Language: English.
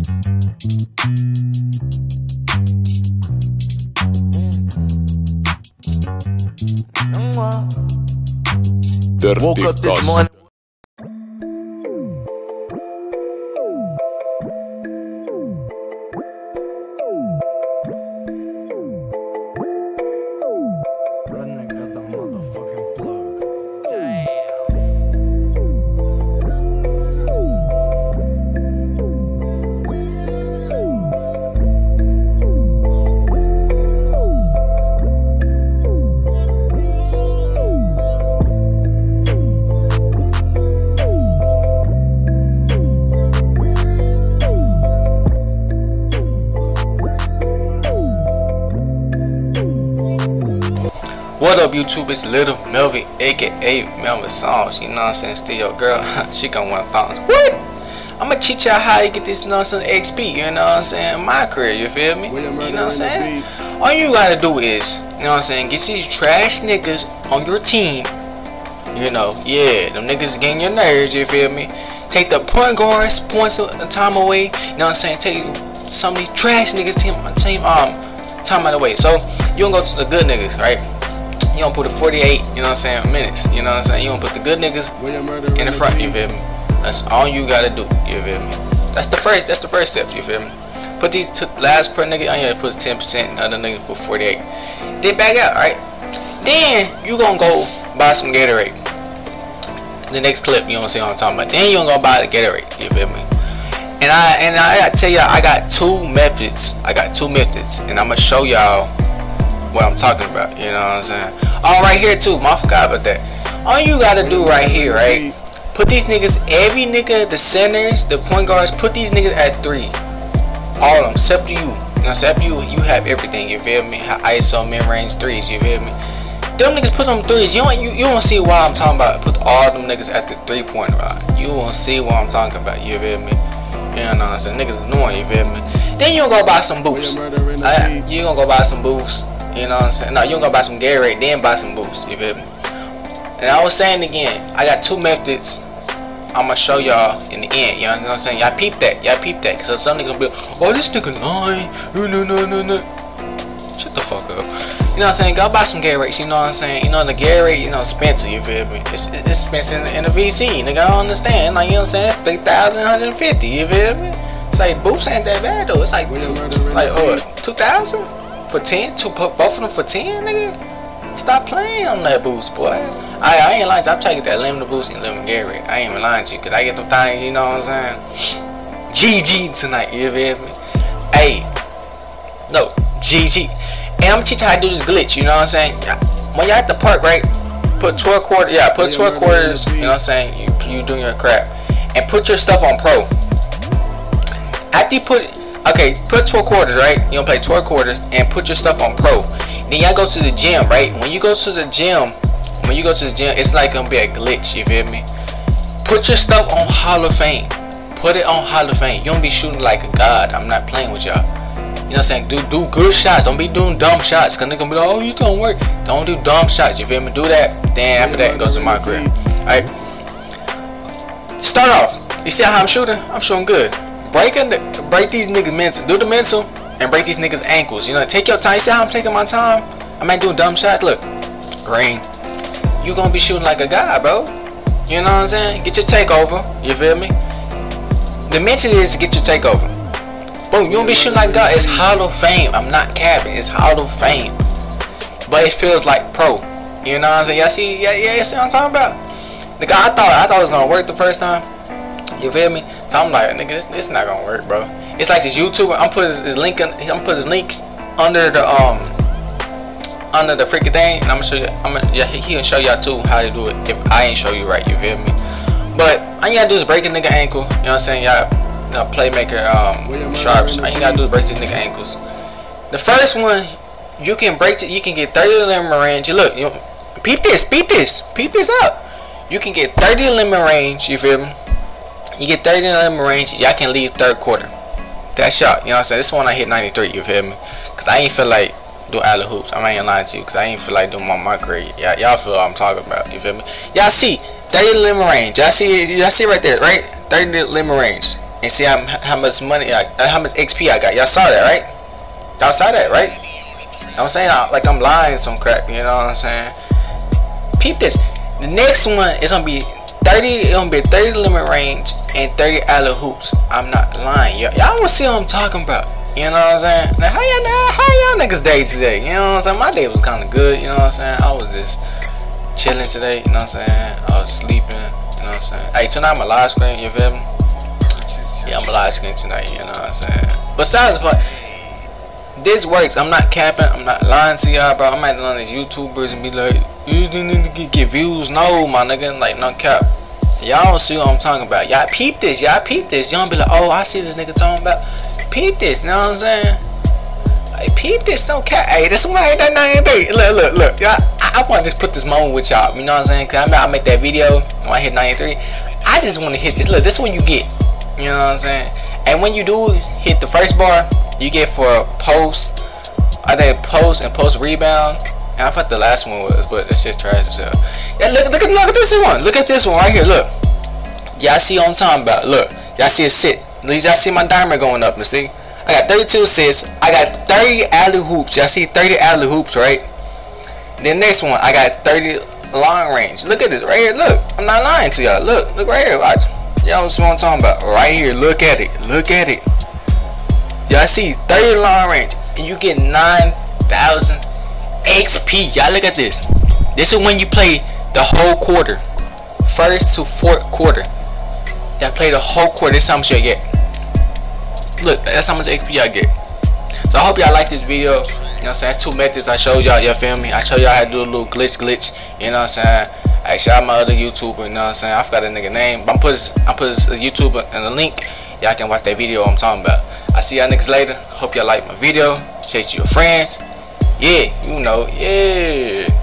Woke up this morning. Redneck got the motherfucking plug. Damn. What up, YouTube? It's Little Melvin, aka Melvin Songs. You know what I'm saying? Still your girl. She gon' want pounds. What? I'ma teach y'all how you get this nonsense XP. You know what I'm saying? My career. You feel me? You know what I'm saying? All you gotta do is, you know what I'm saying, get these trash niggas on your team. You know, yeah, them niggas getting your nerves. You feel me? Take the point guards, points of time away. You know what I'm saying? Take some of these trash niggas time out of the way. So you gonna go to the good niggas, right? You don't put a 48, you know what I'm saying, minutes, you know what I'm saying? You don't put the good niggas in the front, you feel me? That's all you gotta do, you feel me? That's the first step, you feel me? Put these last per nigga, I need to put 10%, other niggas put 48. Then back out, right? Then you gonna go buy some Gatorade. The next clip, you know what I'm talking about? Then you gonna go buy the Gatorade, you feel me? And I gotta tell y'all, I got two methods, and I'm gonna show y'all what I'm talking about, you know what I'm saying? Oh, right here too, I forgot about that. All you gotta do right here, right? Put these niggas, every nigga, the centers, the point guards, put these niggas at 3. All of them, except you. You know, except you have everything, you feel me? ISO, mid-range threes, you feel me? Them niggas put them threes. You won't see why I'm talking about. Put all them niggas at the 3-point line. You won't see what I'm talking about, you feel me? You know what I'm saying? Niggas annoying, you feel me? Then you gonna go buy some boosts. You gonna go buy some boosts. You know what I'm saying? No, you gonna go buy some Gatorade, then buy some boosts. You feel me? And I was saying again, I got two methods. I'm gonna show y'all in the end. You know what I'm saying? Y'all peep that. Cause some nigga gonna be like, oh, this nigga lying. No. Shut the fuck up. You know what I'm saying? Go buy some Gatorades. You know what I'm saying? You know the Gatorade, you know, expensive. You feel me? It's expensive in the VC. Nigga, I don't understand. Like, you know what I'm saying? It's 3,150. You feel me? It's like boosts ain't that bad though. It's like 2,000 for 10. Both of them for 10, nigga. Stop playing on that boost, boy. I ain't lying to you. I'm trying to get that limited boost and limited Gatorade. I ain't even lying to you, cause I get them things. You know what I'm saying? GG tonight. You feel me? Hey, no, GG. And I'm gonna teach you how to do this glitch. You know what I'm saying? When you're at the park, right? Put 12 quarters. Yeah, put 12 quarters. You know what I'm saying? You doing your crap, and put your stuff on pro. After you put 12 quarters, right? You gonna play 12 quarters and put your stuff on pro. Then y'all go to the gym, right? When you go to the gym, it's like gonna be a glitch. You feel me? Put your stuff on Hall of Fame. Put it on Hall of Fame. You don't be shooting like a god. I'm not playing with y'all. You know what I'm saying? Do good shots. Don't be doing dumb shots. Cause nigga gonna be like, oh, you don't work. Don't do dumb shots. You feel me? Do that. Then after that, it goes to my career. Alright. Start off. You see how I'm shooting? I'm shooting good. Break these niggas mental. Do the mental and break these niggas ankles. You know, take your time. You see how I'm taking my time? I'm not doing dumb shots. Look, green. You gonna be shooting like a guy, bro. You know what I'm saying? Get your takeover. You feel me? The mental is to get your takeover. Boom. You gonna be shooting like God. It's Hall of Fame. I'm not capping. It's Hall of Fame. But it feels like pro. You know what I'm saying? Y'all see? Yeah. See what I'm talking about? The guy, I thought it was gonna work the first time. You feel me? So I'm like, nigga, this not gonna work, bro. It's like this YouTuber. I'm put his link under the freaking thing, and I'm gonna show you. He can show y'all too how to do it if I ain't show you right. You feel me? But all you gotta do is break a nigga ankle. You know what I'm saying? Y'all, playmaker sharps. All you gotta do is break these nigga ankles. The first one, you can break it. You can get 30 limit range. Look, you peep this out. You can get 30 limit range. You feel me? You get 30 limit range. Y'all can leave third quarter. That shot, you know what I'm saying? This one I hit 93. You feel me? Cause I ain't feel like do alley hoops. I ain't lying to you, cause I ain't feel like doing my career. Y'all feel what I'm talking about. You feel me? Y'all see 30 limit range. Y'all see right there, right? 30 limit range. and see how much money, how much XP I got. Y'all saw that, right? Y'all saw that, right? I'm saying like I'm lying some crap. You know what I'm saying? Peep this. The next one is gonna be 30. It's gonna be 30 limit range and 30 alley hoops. I'm not lying. Y'all wanna see what I'm talking about? You know what I'm saying? Now, how y'all niggas day today? You know what I'm saying? My day was kind of good. You know what I'm saying? I was just chilling today. You know what I'm saying? I was sleeping. You know what I'm saying? Hey, tonight I'm a live screen. You feel me? Yeah, I'm a live screen tonight. You know what I'm saying? Besides the point, this works. I'm not capping. I'm not lying to y'all, bro. I'm not one of these YouTubers and be like, you need to get views. No, my nigga. Like, no cap. Y'all don't see what I'm talking about. Y'all peep this. Y'all peep this. Y'all don't be like, oh, I see this nigga talking about. Peep this. You know what I'm saying? Like, peep this. No cap. Hey, this one ain't that 93. Look. Y'all, I want to just put this moment with y'all. You know what I'm saying? Because I make that video when I hit 93. I just want to hit this. Look, this one you get. You know what I'm saying? And when you do hit the first bar, you get for a post. I think post and post rebound. And I thought the last one was, but that shit trash as hell. Yeah, look at this one. Look at this one right here. Look. Y'all see what I'm talking about. Look. Y'all see a sit. Y'all see my diamond going up. You see? I got 32 assists. I got 30 alley hoops. Y'all see 30 alley hoops, right? Then next one, I got 30 long range. Look at this right here. Look. I'm not lying to y'all. Look right here. Watch. Y'all see what I'm talking about. Right here. Look at it. Look at it. Y'all see 30 long range. And you get 9,000 XP. Y'all look at this. This is when you play the whole quarter. First to fourth quarter. Y'all play the whole quarter. This is how much you get. Look, that's how much XP I get. So I hope y'all like this video. You know what I'm saying? That's 2 methods I showed y'all. You feel me? I showed y'all how to do a little glitch. You know what I'm saying? I shout out my other YouTuber. You know what I'm saying? I forgot that nigga name. But I put his YouTuber in the link. Y'all can watch that video I'm talking about. I see y'all niggas later. Hope y'all like my video. Share it to your friends. Yeah, you know. Yeah.